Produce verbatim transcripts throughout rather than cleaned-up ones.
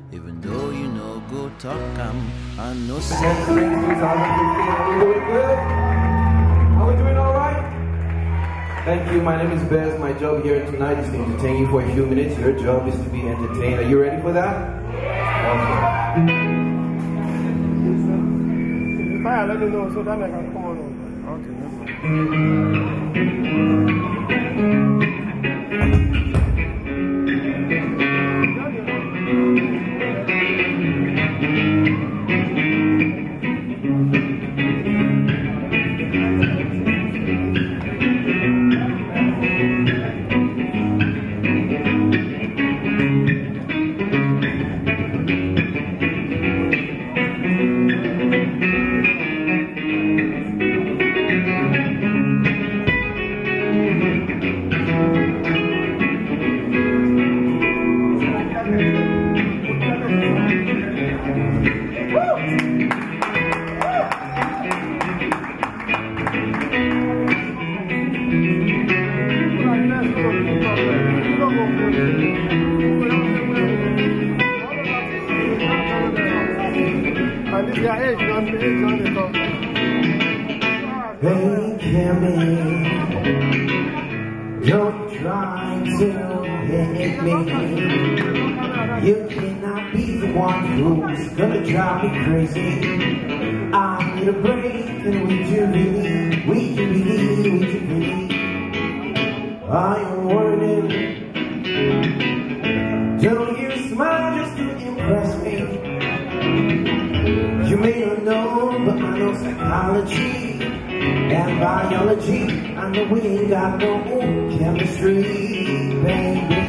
Even though you know go talk am, I know Are we doing good? Are we doing all right? Thank you. My name is Bez. My job here tonight is to entertain you for a few minutes. Your job is to be entertained. Are you ready for that? Okay. If I let me know so that I can come on. Hey, Kimmy, don't try to hit me. You cannot be the one who's gonna drive me crazy. I need a break, and we do believe, we do believe, we do believe. I am warning. Don't you smile just to impress me. You may not know, but I know psychology and biology. I know we ain't got no chemistry, baby.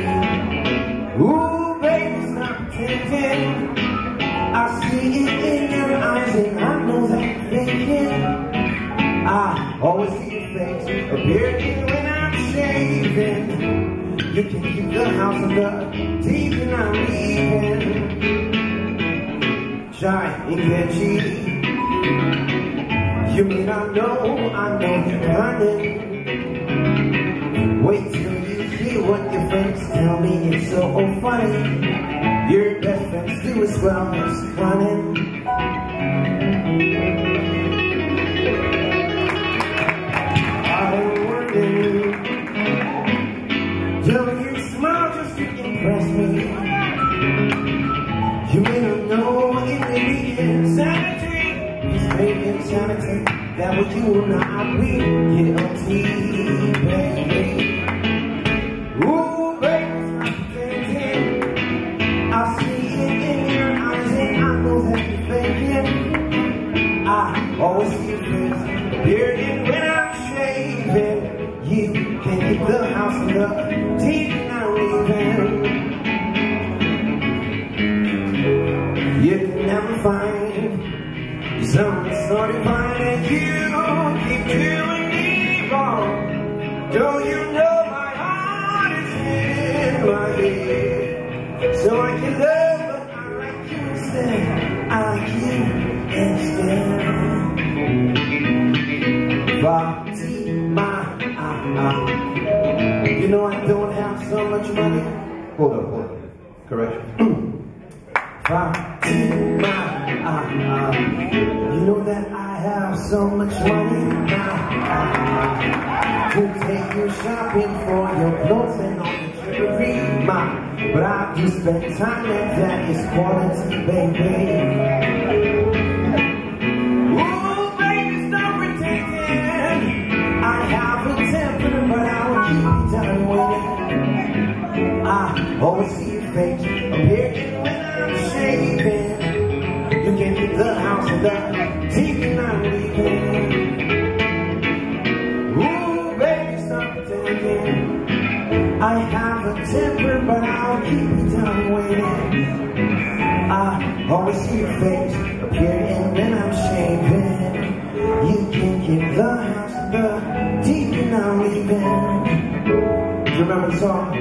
Ooh, baby, stop pretending. I see it in your eyes, and I know that you're thinking. I always see your face appearing when I'm shaving. You can keep the house on the deep and I'm leaving. Shy and catchy. You may not know, I know you're running. Wait till you hear what your friends tell me. It's so funny. Your best friends do as well as running. I'm working. Don't you smile just to impress me. You may not know it may be insanity. It's maybe insanity. That what you will not be guilty, baby. Ooh, baby, stop pretending. I see it in your eyes, and I know that you're faking. I always see your face appearing when I'm shaving. You can keep the house on the deep and I'm leaving. You can never find someone started finding you, keep doing me wrong. Don't you know my heart is in my head? So I can love, but I like you instead. I like you instead. Fatima, you know I don't have so much money. Hold up, hold up. Correction. Fatima, you know that I have so much money now to take you shopping for your clothes and all the jewelry, ma. But I do spend time and that is quality, baby. Ooh, baby, stop pretending. I have a temper, but I will keep you down waiting. I always see your face appearing when I'm shaving. You can keep the house and the T V and I'm leaving. Ooh, baby, stop pretending. I have a temper, but I'll keep you down waiting. I always see your face appearing when I'm shaving. You can keep the house and the T V and I'm leaving. Do you remember the song?